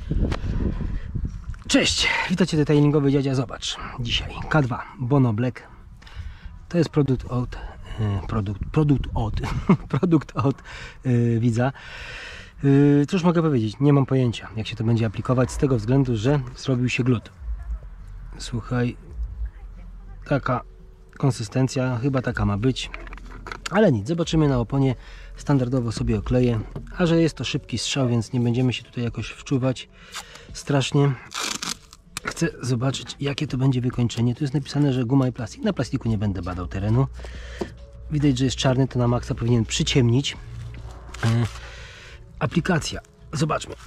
Cześć, witajcie detailingowy dziadzia. Zobacz, dzisiaj K2 Bono Black. To jest produkt od widza. Cóż mogę powiedzieć, nie mam pojęcia jak się to będzie aplikować, z tego względu, że zrobił się glut. Słuchaj, taka konsystencja, chyba taka ma być, ale nic, zobaczymy na oponie. Standardowo sobie okleję, a że jest to szybki strzał, więc nie będziemy się tutaj jakoś wczuwać strasznie. Chcę zobaczyć, jakie to będzie wykończenie. Tu jest napisane, że guma i plastik. Na plastiku nie będę badał terenu. Widać, że jest czarny, to na maksa powinien przyciemnić. Aplikacja. Zobaczmy.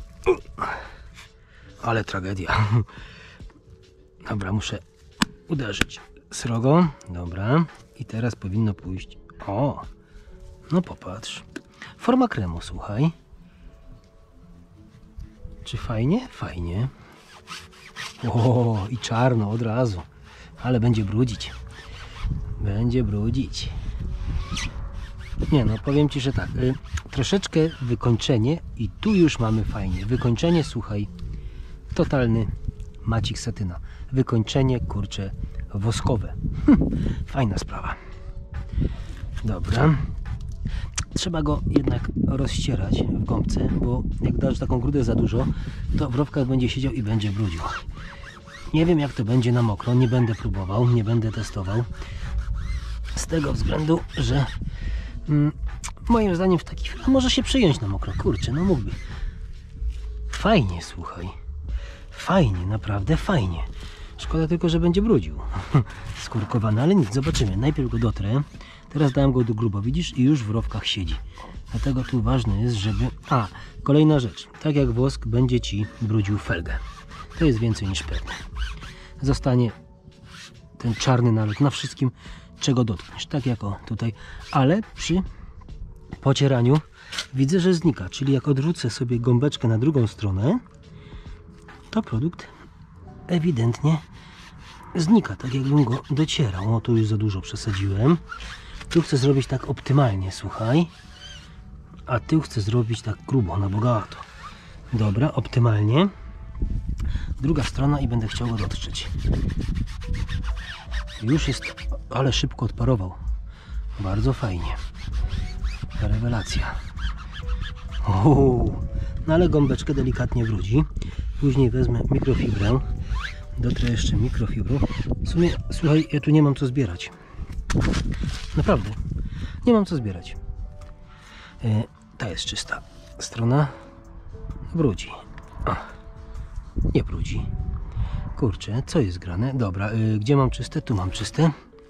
Ale tragedia. Dobra, muszę uderzyć srogo. Dobra. I teraz powinno pójść. O! No popatrz. Forma kremu, słuchaj. Czy fajnie? Fajnie. O, i czarno od razu. Ale będzie brudzić. Będzie brudzić. Nie no, powiem Ci, że tak. Troszeczkę wykończenie i tu już mamy fajnie. Wykończenie, słuchaj. Totalny macik satyna. Wykończenie, kurczę, woskowe. Fajna sprawa. Dobra. Trzeba go jednak rozcierać w gąbce, bo jak dasz taką grudę za dużo, to w rowkach będzie siedział i będzie brudził. Nie wiem, jak to będzie na mokro, nie będę próbował, nie będę testował. Z tego względu, że moim zdaniem w taki film może się przyjąć na mokro. Kurczę, no mógłby. Fajnie, słuchaj. Fajnie, naprawdę fajnie. Szkoda tylko, że będzie brudził. Skurkowany, ale nic, zobaczymy. Najpierw go dotrę. Teraz dałem go do grubo, widzisz? I już w rowkach siedzi. Dlatego tu ważne jest, żeby... A, kolejna rzecz. Tak jak wosk będzie Ci brudził felgę. To jest więcej niż pewne. Zostanie ten czarny nalot na wszystkim, czego dotkniesz. Tak jak o tutaj. Ale przy pocieraniu widzę, że znika. Czyli jak odwrócę sobie gąbeczkę na drugą stronę, to produkt ewidentnie znika. Tak jakbym go docierał. O, tu już za dużo przesadziłem. Tu chcę zrobić tak optymalnie, słuchaj. A tu chcę zrobić tak grubo, na bogato. Dobra, optymalnie. Druga strona i będę chciał go dotrzeć. Już jest, ale szybko odparował. Bardzo fajnie. Rewelacja. No ale gąbeczkę delikatnie brudzi. Później wezmę mikrofibrę. Dotrę jeszcze mikrofibrą. W sumie, słuchaj, ja tu nie mam co zbierać. Naprawdę. Nie mam co zbierać. Ta jest czysta strona. Brudzi. O, nie brudzi. Kurczę, co jest grane? Dobra, gdzie mam czyste? Tu mam czyste.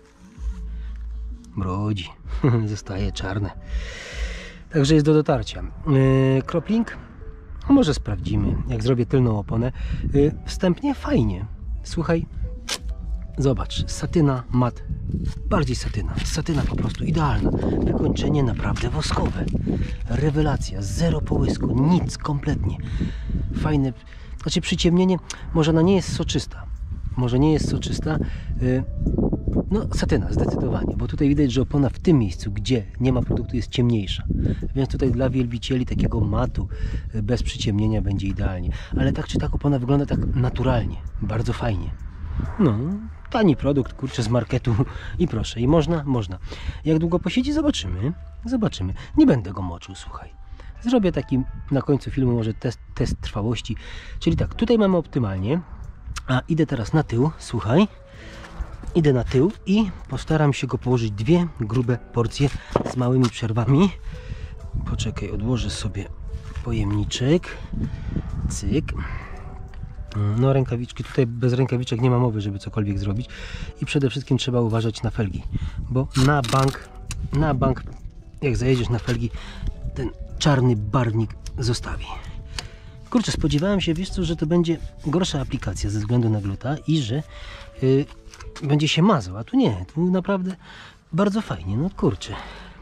Brudzi. Zostaje czarne. Także jest do dotarcia. Kropling. Może sprawdzimy, jak zrobię tylną oponę. Wstępnie fajnie. Słuchaj. Zobacz, satyna, mat, bardziej satyna. Satyna po prostu idealna. Wykończenie naprawdę woskowe. Rewelacja, zero połysku, nic kompletnie. Fajne, znaczy przyciemnienie, może ona nie jest soczysta. Może nie jest soczysta. No satyna zdecydowanie, bo tutaj widać, że opona w tym miejscu, gdzie nie ma produktu, jest ciemniejsza. Więc tutaj dla wielbicieli takiego matu bez przyciemnienia będzie idealnie. Ale tak czy tak opona wygląda tak naturalnie, bardzo fajnie. No, tani produkt, kurczę, z marketu i proszę, i można. Jak długo posiedzi, zobaczymy. Nie będę go moczył, słuchaj. Zrobię taki na końcu filmu może test trwałości. Czyli tak, tutaj mamy optymalnie, a idę teraz na tył, słuchaj. Idę na tył i postaram się go położyć dwie grube porcje z małymi przerwami. Poczekaj, odłożę sobie pojemniczek. Cyk. No rękawiczki, tutaj bez rękawiczek nie ma mowy, żeby cokolwiek zrobić. I przede wszystkim trzeba uważać na felgi, bo na bank jak zajedziesz na felgi, ten czarny barwnik zostawi. Kurczę, spodziewałem się, wiesz co, że to będzie gorsza aplikacja ze względu na gluta i że będzie się mazał, a tu nie, tu naprawdę bardzo fajnie, no kurczę.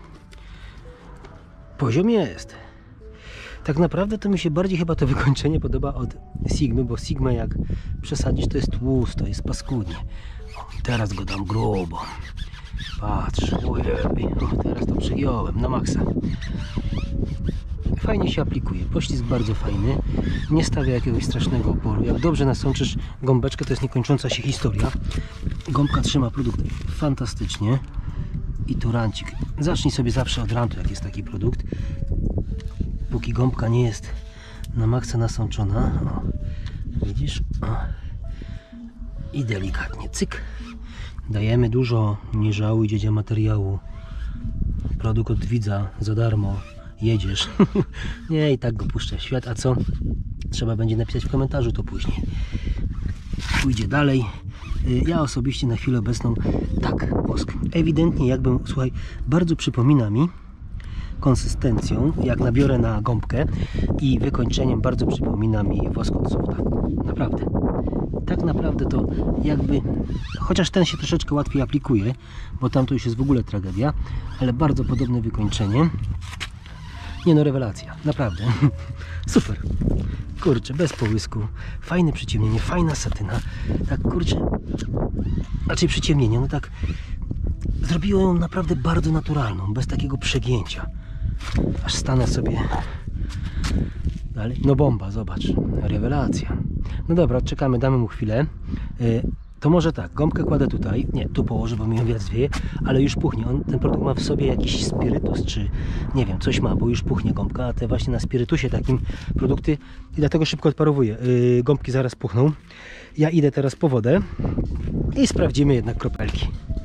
Poziom jest. Tak naprawdę to mi się bardziej chyba to wykończenie podoba od Sigmy, bo Sigma jak przesadzisz, to jest tłusto, jest paskudnie. O, teraz go dam grubo. Patrz, ojej, teraz to przygiąłem na maksa. fajnie się aplikuje, poślizg bardzo fajny, nie stawia jakiegoś strasznego oporu. Jak dobrze nasączysz gąbeczkę, to jest niekończąca się historia. Gąbka trzyma produkt fantastycznie. I tu rancik. Zacznij sobie zawsze od rantu, jak jest taki produkt. Póki gąbka nie jest na maksa nasączona. O, widzisz? O. I delikatnie, cyk. Dajemy dużo, nie żałuj dziedzia materiału. Produkt od widza za darmo. Jedziesz. Nie, i tak go puszczę w świat. A co? Trzeba będzie napisać w komentarzu to później. Pójdzie dalej. Ja osobiście na chwilę obecną tak, wosk. Ewidentnie jakbym, słuchaj, bardzo przypomina mi konsystencją, jak nabiorę na gąbkę i wykończeniem bardzo przypomina mi wosk od softa. Naprawdę. Tak naprawdę to jakby, chociaż ten się troszeczkę łatwiej aplikuje, bo tam to już jest w ogóle tragedia, ale bardzo podobne wykończenie. Nie no, rewelacja, naprawdę. Super. Kurczę, bez połysku. Fajne przyciemnienie, fajna satyna. Tak, kurczę. Znaczy przyciemnienie, no tak. Zrobiło ją naprawdę bardzo naturalną, bez takiego przegięcia. Aż stanę sobie dalej. No bomba, zobacz. Rewelacja. No dobra, czekamy, damy mu chwilę. To może tak, gąbkę kładę tutaj. Nie, tu położę, bo mi wiatr wieje, ale już puchnie. Ten produkt ma w sobie jakiś spirytus, czy nie wiem, coś ma, bo już puchnie gąbka, a te właśnie na spirytusie takim produkty i dlatego szybko odparowuje. Gąbki zaraz puchną. Ja idę teraz po wodę i sprawdzimy jednak kropelki.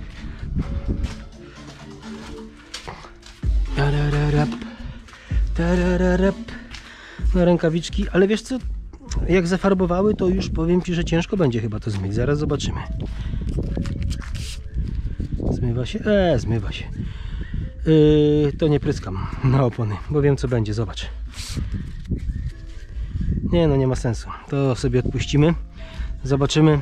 No rękawiczki, ale wiesz co? Jak zafarbowały, to już powiem Ci, że ciężko będzie chyba to zmyć. Zaraz zobaczymy. Zmywa się? Zmywa się. To nie pryskam na opony, bo wiem co będzie. Zobacz. Nie no, nie ma sensu. To sobie odpuścimy. Zobaczymy.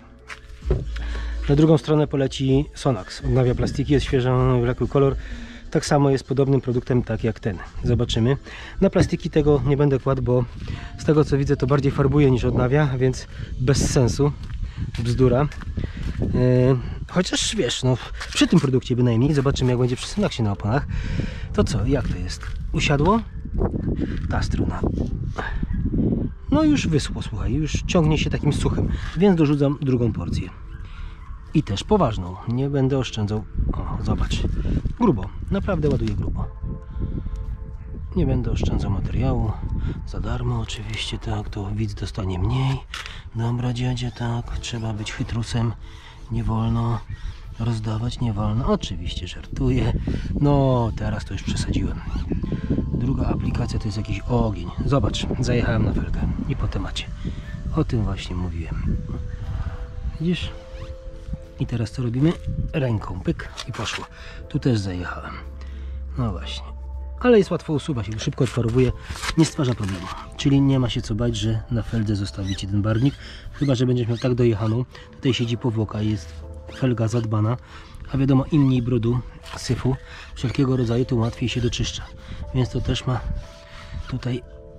Na drugą stronę poleci Sonax. Odnawia plastiki, jest świeżo, wlekły kolor. Tak samo jest podobnym produktem tak jak ten. Zobaczymy. Na plastiki tego nie będę kładł, bo z tego co widzę to bardziej farbuje niż odnawia, więc bez sensu. Bzdura. Chociaż wiesz, no przy tym produkcie bynajmniej, zobaczymy jak będzie przy Sonaxie na oponach. To co, jak to jest? Usiadło? Ta strona. No już wyschło, słuchaj, już ciągnie się takim suchym, więc dorzucam drugą porcję. I też poważną, nie będę oszczędzał. O, zobacz, grubo, naprawdę ładuję grubo. Nie będę oszczędzał materiału, za darmo oczywiście, tak, to widz dostanie mniej. Dobra dziadzie, tak, trzeba być chytrusem, nie wolno rozdawać, nie wolno, oczywiście żartuję. No, teraz to już przesadziłem. Druga aplikacja to jest jakiś ogień. Zobacz, zajechałem na felgę i po temacie. O tym właśnie mówiłem. Widzisz? I teraz co robimy? Ręką, pyk i poszło. Tu też zajechałem. No właśnie. Ale jest łatwo usuwać, szybko odparowuje, nie stwarza problemu. Czyli nie ma się co bać, że na feldze zostawicie ten barwnik. Chyba że będziesz miał tak dojechaną. Tutaj siedzi powłoka, jest felga zadbana. A wiadomo, im mniej brudu, syfu, wszelkiego rodzaju, tym łatwiej się doczyszcza. Więc to też ma tutaj...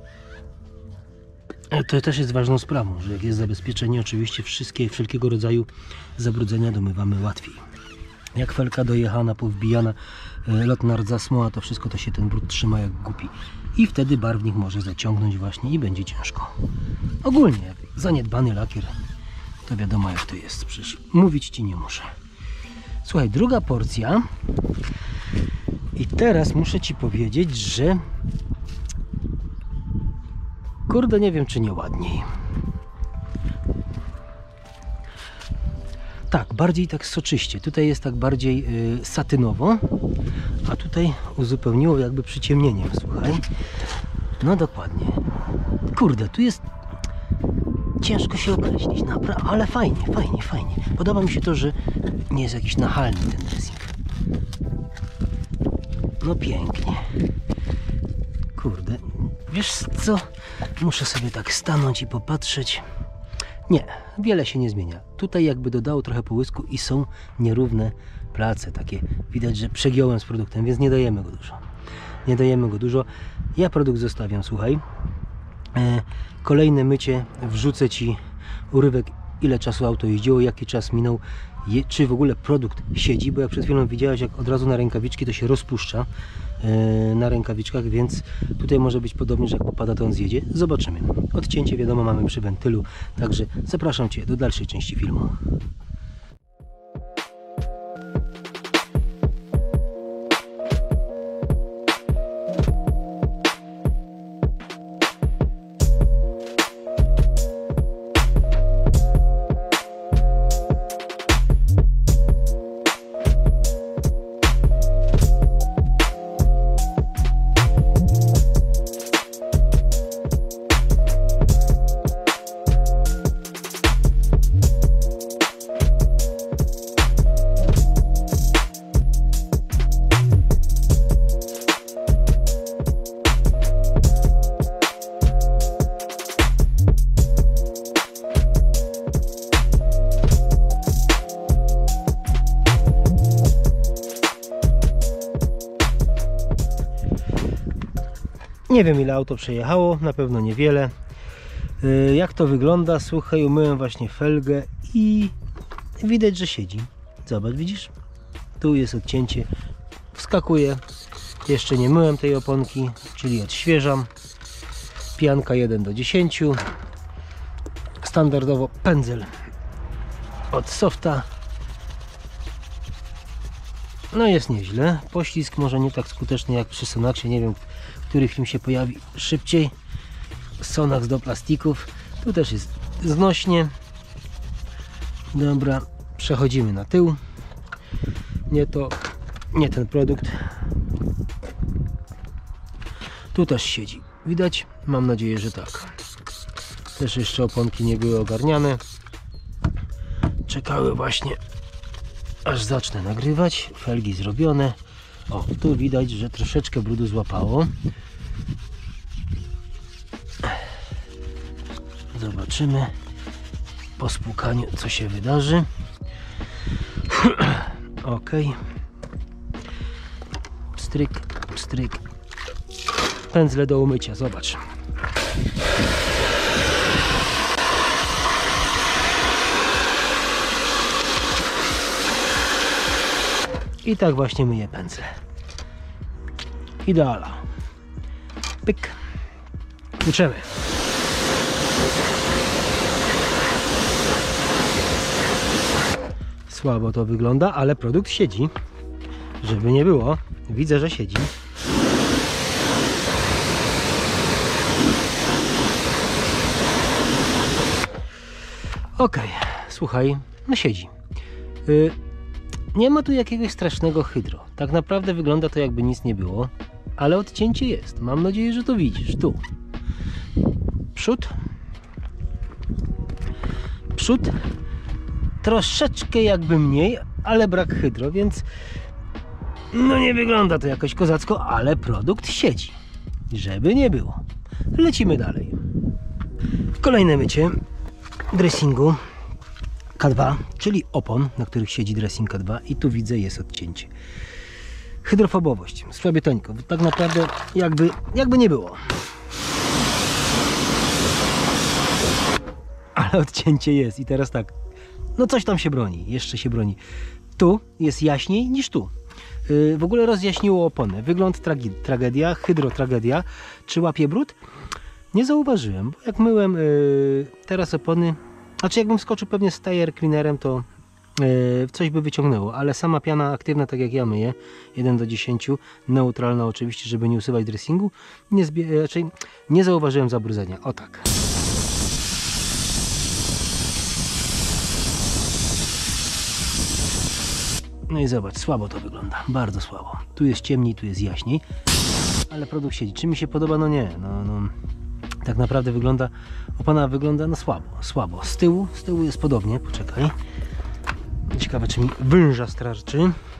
To też jest ważną sprawą, że jak jest zabezpieczenie, oczywiście wszelkiego rodzaju zabrudzenia domywamy łatwiej. Jak felka dojechana, powbijana, lotna rdza, smoła, to wszystko to się ten brud trzyma jak głupi. I wtedy barwnik może zaciągnąć właśnie i będzie ciężko. Ogólnie zaniedbany lakier, to wiadomo jak to jest, przecież mówić Ci nie muszę. Słuchaj, druga porcja i teraz muszę Ci powiedzieć, że kurde, nie wiem czy nie ładniej. Tak, bardziej tak soczyście. Tutaj jest tak bardziej satynowo, a tutaj uzupełniło jakby przyciemnieniem, słuchaj. No dokładnie. Kurde, tu jest ciężko się określić, naprawdę, ale fajnie, fajnie, fajnie. Podoba mi się to, że nie jest jakiś nachalny ten dressing. No pięknie. Kurde, wiesz co? Muszę sobie tak stanąć i popatrzeć. Nie, wiele się nie zmienia. Tutaj jakby dodało trochę połysku i są nierówne place. Takie widać, że przegiąłem z produktem, więc nie dajemy go dużo. Nie dajemy go dużo. Ja produkt zostawiam, słuchaj. Kolejne mycie, wrzucę Ci urywek, ile czasu auto jeździło, jaki czas minął, czy w ogóle produkt siedzi, bo jak przed chwilą widziałeś, jak od razu na rękawiczki to się rozpuszcza na rękawiczkach, więc tutaj może być podobnie, że jak popada, to on zjedzie. Zobaczymy. Odcięcie wiadomo mamy przy wentylu, także zapraszam Cię do dalszej części filmu. Nie wiem, ile auto przejechało, na pewno niewiele. Jak to wygląda? Słuchaj, umyłem właśnie felgę i widać, że siedzi. Zobacz, widzisz? Tu jest odcięcie, wskakuje. Jeszcze nie myłem tej oponki, czyli odświeżam. Pianka 1 do 10. Standardowo pędzel od Softa. No jest nieźle. Poślizg może nie tak skuteczny jak przy Sonaxie. Nie wiem, który film się pojawi szybciej. Sonax do plastików. Tu też jest znośnie. Dobra, przechodzimy na tył. Nie ten produkt. Tu też siedzi. Widać? Mam nadzieję, że tak. Też jeszcze oponki nie były ogarniane. Czekały właśnie, aż zacznę nagrywać. Felgi zrobione. O, tu widać, że troszeczkę brudu złapało. Zobaczymy po spłukaniu, co się wydarzy. Ok. Stryk, stryk. Pędzle do umycia, zobacz. I tak właśnie myję pędzle. Ideala. Pyk. Tłuczemy. Słabo to wygląda, ale produkt siedzi. Żeby nie było. Widzę, że siedzi. Ok, słuchaj, no siedzi. Nie ma tu jakiegoś strasznego hydro. Tak naprawdę wygląda to, jakby nic nie było, ale odcięcie jest. Mam nadzieję, że to widzisz. Tu przód, troszeczkę jakby mniej, ale brak hydro, więc no nie wygląda to jakoś kozacko, ale produkt siedzi. Żeby nie było. Lecimy dalej. Kolejne mycie dressingu K2, czyli opon, na których siedzi dressing K2, i tu widzę, jest odcięcie. Hydrofobowość, słabiuteńko, tak naprawdę jakby nie było. Ale odcięcie jest i teraz tak, no coś tam się broni, jeszcze się broni. Tu jest jaśniej niż tu. W ogóle rozjaśniło oponę. Wygląd tragedia, hydrotragedia. Czy łapie brud? Nie zauważyłem, bo jak myłem teraz opony, znaczy jakbym skoczył pewnie z tire cleanerem, to coś by wyciągnęło, ale sama piana aktywna, tak jak ja myję, 1 do 10, neutralna oczywiście, żeby nie usuwać dressingu, raczej nie zauważyłem zabrudzenia. O tak. No i zobacz, słabo to wygląda, bardzo słabo. Tu jest ciemniej, tu jest jaśniej, ale produkt siedzi. Czy mi się podoba? No nie, no tak naprawdę wygląda, opona wygląda no słabo. Z tyłu jest podobnie, poczekaj. Ciekawe, czy mi węża starczy.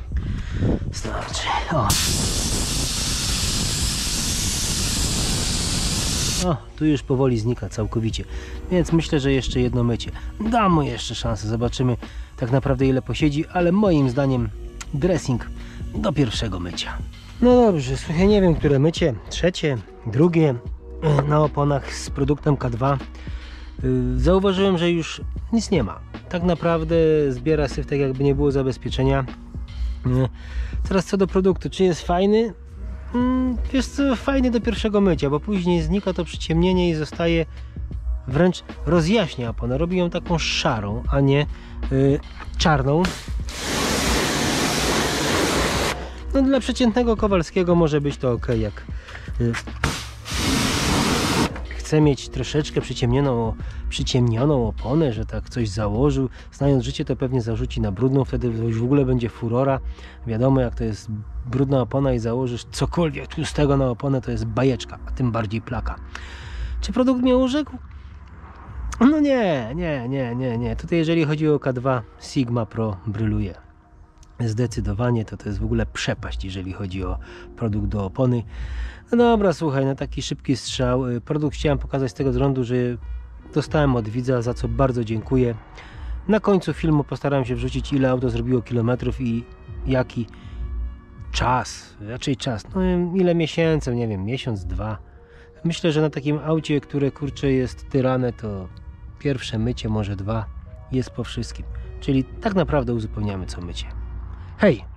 O, tu już powoli znika całkowicie, więc myślę, że jeszcze jedno mycie. Dam mu jeszcze szansę, zobaczymy tak naprawdę ile posiedzi, ale moim zdaniem dressing do pierwszego mycia. No dobrze, słuchaj, nie wiem, które mycie, trzecie, drugie na oponach z produktem K2. Zauważyłem, że już nic nie ma. Tak naprawdę zbiera syf, tak jakby nie było zabezpieczenia. Teraz co do produktu, czy jest fajny? Wiesz co, fajny do pierwszego mycia, bo później znika to przyciemnienie i zostaje, wręcz rozjaśnia oponę. Robi ją taką szarą, a nie czarną. No dla przeciętnego Kowalskiego może być to ok, jak chce mieć troszeczkę przyciemnioną oponę, że tak coś założył. Znając życie, to pewnie zarzuci na brudną, wtedy już w ogóle będzie furora. Wiadomo, jak to jest brudna opona i założysz cokolwiek tłustego na oponę, to jest bajeczka, a tym bardziej plaka. Czy produkt mnie urzekł? No nie. Tutaj jeżeli chodzi o K2, Sigma Pro bryluje. Zdecydowanie to jest w ogóle przepaść, jeżeli chodzi o produkt do opony. No dobra, słuchaj, na taki szybki strzał. Produkt chciałem pokazać z tego względu, że dostałem od widza, za co bardzo dziękuję. Na końcu filmu postaram się wrzucić, ile auto zrobiło kilometrów i jaki czas, no ile miesięcy, nie wiem, miesiąc, dwa. Myślę, że na takim aucie, które kurczę jest tyrane, to pierwsze mycie, może dwa, jest po wszystkim. Czyli tak naprawdę uzupełniamy co mycie. Hej!